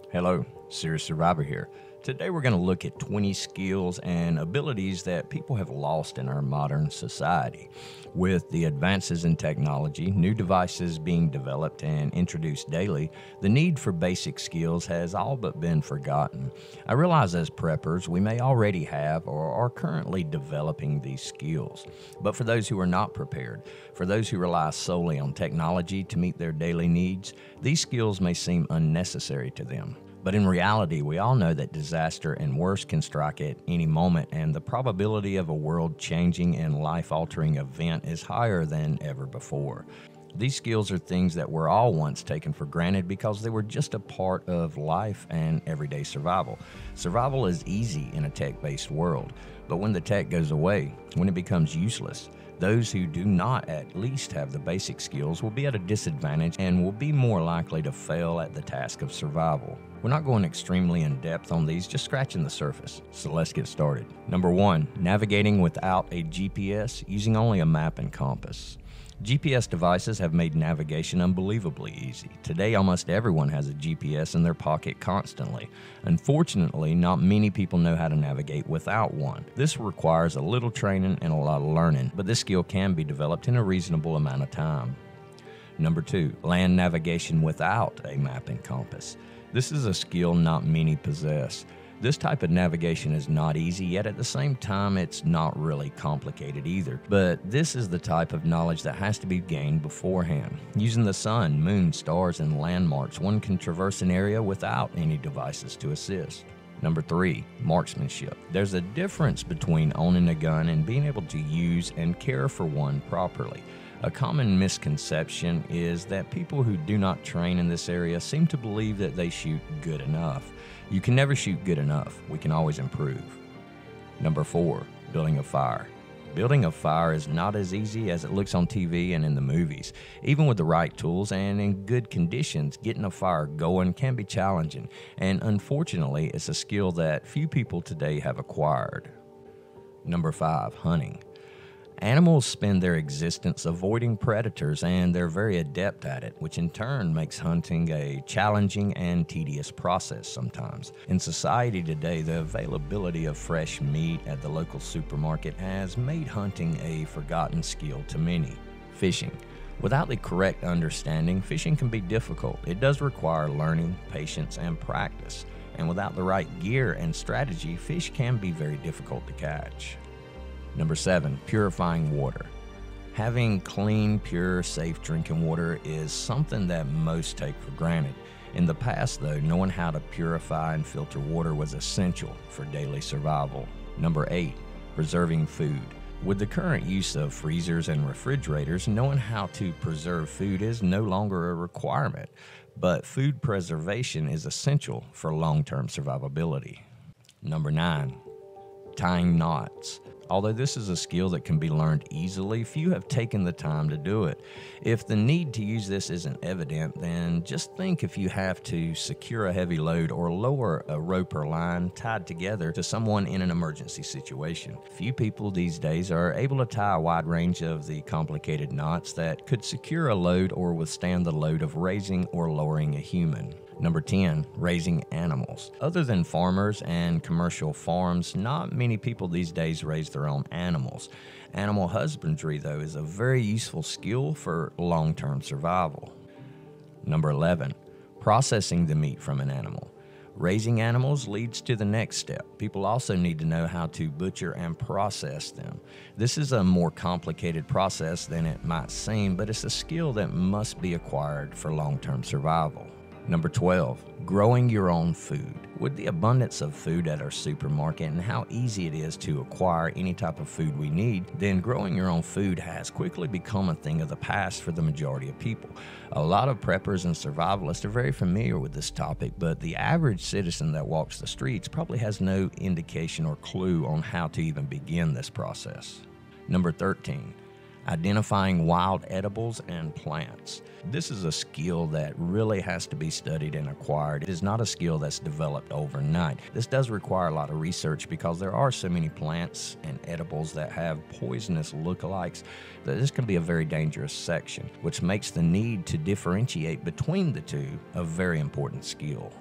Hello, Serious Survivor here. Today we're going to look at 20 skills and abilities that people have lost in our modern society. With the advances in technology, new devices being developed and introduced daily, the need for basic skills has all but been forgotten. I realize as preppers, we may already have or are currently developing these skills. But for those who are not prepared, for those who rely solely on technology to meet their daily needs, these skills may seem unnecessary to them. But in reality, we all know that disaster and worse can strike at any moment, and the probability of a world-changing and life-altering event is higher than ever before. These skills are things that were all once taken for granted because they were just a part of life and everyday survival. Survival is easy in a tech-based world, but when the tech goes away, when it becomes useless, those who do not at least have the basic skills will be at a disadvantage and will be more likely to fail at the task of survival. We're not going extremely in depth on these, just scratching the surface. So let's get started. Number 1, navigating without a GPS, using only a map and compass. GPS devices have made navigation unbelievably easy. Today, almost everyone has a GPS in their pocket constantly. Unfortunately, not many people know how to navigate without one. This requires a little training and a lot of learning, but this skill can be developed in a reasonable amount of time. Number 2, land navigation without a map and compass. This is a skill not many possess. This type of navigation is not easy, yet at the same time, it's not really complicated either. But this is the type of knowledge that has to be gained beforehand. Using the sun, moon, stars, and landmarks, one can traverse an area without any devices to assist. Number 3, marksmanship. There's a difference between owning a gun and being able to use and care for one properly. A common misconception is that people who do not train in this area seem to believe that they shoot good enough. You can never shoot good enough. We can always improve. Number 4, building a fire. Building a fire is not as easy as it looks on TV and in the movies. Even with the right tools and in good conditions, getting a fire going can be challenging. And unfortunately, it's a skill that few people today have acquired. Number 5, hunting. Animals spend their existence avoiding predators, and they're very adept at it, which in turn makes hunting a challenging and tedious process sometimes. In society today, the availability of fresh meat at the local supermarket has made hunting a forgotten skill to many. Fishing. Without the correct understanding, fishing can be difficult. It does require learning, patience, and practice. And without the right gear and strategy, fish can be very difficult to catch. Number 7, purifying water. Having clean, pure, safe drinking water is something that most take for granted. In the past, though, knowing how to purify and filter water was essential for daily survival. Number 8, preserving food. With the current use of freezers and refrigerators, knowing how to preserve food is no longer a requirement, but food preservation is essential for long-term survivability. Number 9, tying knots. Although this is a skill that can be learned easily, few have taken the time to do it. If the need to use this isn't evident, then just think if you have to secure a heavy load or lower a rope or line tied together to someone in an emergency situation. Few people these days are able to tie a wide range of the complicated knots that could secure a load or withstand the load of raising or lowering a human. Number 10, raising animals. Other than farmers and commercial farms, not many people these days raise their own animals. Animal husbandry, though, is a very useful skill for long-term survival. Number 11, processing the meat from an animal. Raising animals leads to the next step. People also need to know how to butcher and process them. This is a more complicated process than it might seem, but it's a skill that must be acquired for long-term survival. Number 12, growing your own food. With the abundance of food at our supermarket and how easy it is to acquire any type of food we need, then growing your own food has quickly become a thing of the past for the majority of people. A lot of preppers and survivalists are very familiar with this topic, but the average citizen that walks the streets probably has no indication or clue on how to even begin this process. Number 13, identifying wild edibles and plants. This is a skill that really has to be studied and acquired. It is not a skill that's developed overnight. This does require a lot of research because there are so many plants and edibles that have poisonous lookalikes that this can be a very dangerous section, which makes the need to differentiate between the two a very important skill.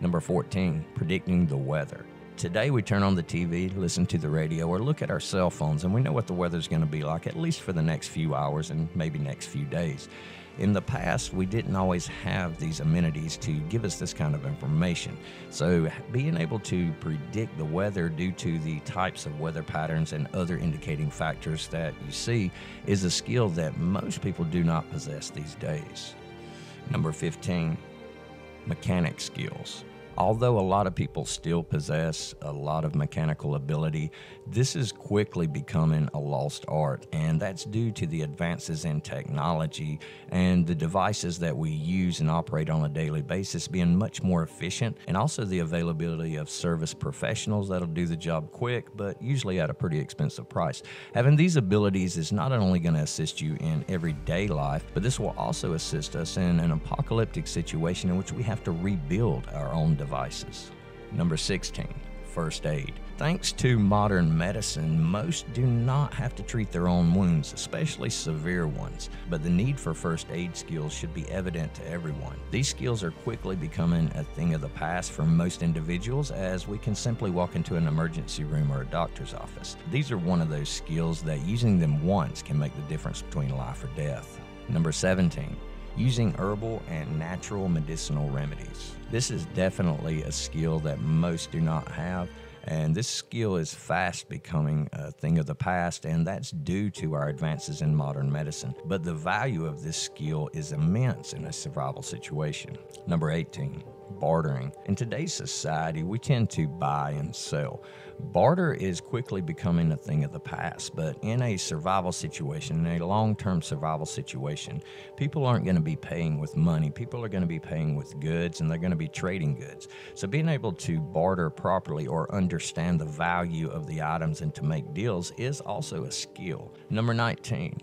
Number 14, predicting the weather. Today we turn on the TV, listen to the radio, or look at our cell phones, and we know what the weather's going to be like, at least for the next few hours and maybe next few days. In the past, we didn't always have these amenities to give us this kind of information. So being able to predict the weather due to the types of weather patterns and other indicating factors that you see is a skill that most people do not possess these days. Number 15, mechanic skills. Although a lot of people still possess a lot of mechanical ability, this is quickly becoming a lost art, and that's due to the advances in technology and the devices that we use and operate on a daily basis being much more efficient, and also the availability of service professionals that'll do the job quick, but usually at a pretty expensive price. Having these abilities is not only going to assist you in everyday life, but this will also assist us in an apocalyptic situation in which we have to rebuild our own devices. Number 16, first aid. Thanks to modern medicine, most do not have to treat their own wounds, especially severe ones, but the need for first aid skills should be evident to everyone. These skills are quickly becoming a thing of the past for most individuals, as we can simply walk into an emergency room or a doctor's office. These are one of those skills that using them once can make the difference between life or death. Number 17, using herbal and natural medicinal remedies. This is definitely a skill that most do not have, and this skill is fast becoming a thing of the past, and that's due to our advances in modern medicine. But the value of this skill is immense in a survival situation. Number 18, bartering. In today's society, we tend to buy and sell. Barter is quickly becoming a thing of the past, but in a survival situation, in a long-term survival situation, people aren't going to be paying with money. People are going to be paying with goods, and they're going to be trading goods. So being able to barter properly or understand the value of the items and to make deals is also a skill. Number 19,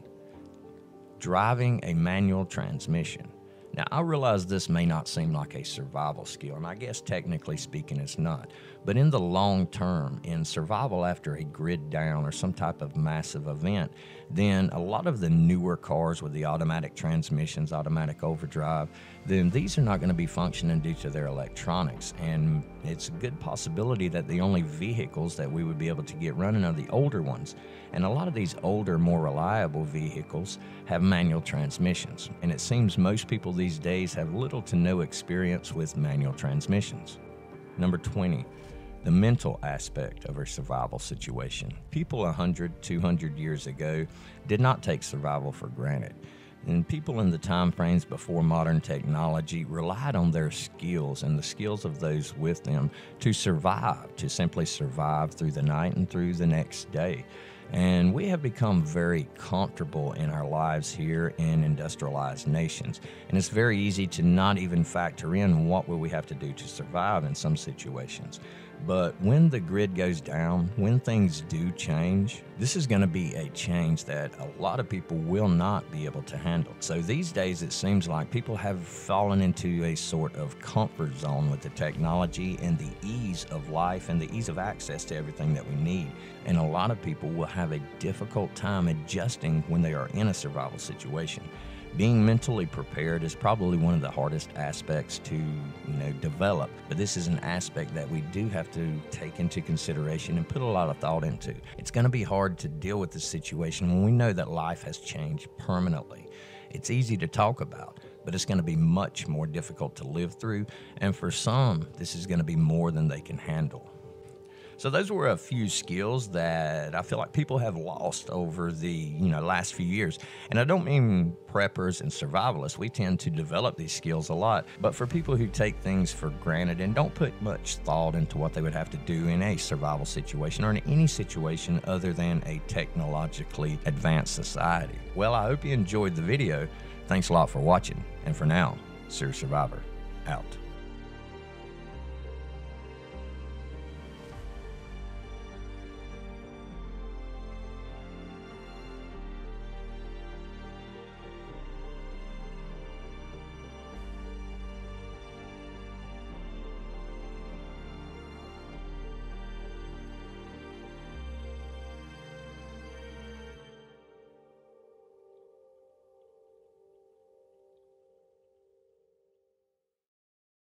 driving a manual transmission. Now, I realize this may not seem like a survival skill, and I guess technically speaking it's not. But in the long term, in survival after a grid down or some type of massive event, then a lot of the newer cars with the automatic transmissions, automatic overdrive, then these are not going to be functioning due to their electronics. And it's a good possibility that the only vehicles that we would be able to get running are the older ones. And a lot of these older, more reliable vehicles have manual transmissions. And it seems most people these days have little to no experience with manual transmissions. Number 20, the mental aspect of a survival situation. People 100, 200 years ago did not take survival for granted. And people in the time frames before modern technology relied on their skills and the skills of those with them to survive, to simply survive through the night and through the next day. And we have become very comfortable in our lives here in industrialized nations. And it's very easy to not even factor in what will we have to do to survive in some situations. But when the grid goes down, when things do change, this is going to be a change that a lot of people will not be able to handle. So these days it seems like people have fallen into a sort of comfort zone with the technology and the ease of life and the ease of access to everything that we need. And a lot of people will have a difficult time adjusting when they are in a survival situation. Being mentally prepared is probably one of the hardest aspects to, develop, but this is an aspect that we do have to take into consideration and put a lot of thought into. It's going to be hard to deal with this situation when we know that life has changed permanently. It's easy to talk about, but it's going to be much more difficult to live through, and for some, this is going to be more than they can handle. So those were a few skills that I feel like people have lost over the last few years. And I don't mean preppers and survivalists. We tend to develop these skills a lot. But for people who take things for granted and don't put much thought into what they would have to do in a survival situation or in any situation other than a technologically advanced society. Well, I hope you enjoyed the video. Thanks a lot for watching. And for now, Serious Survivor, out.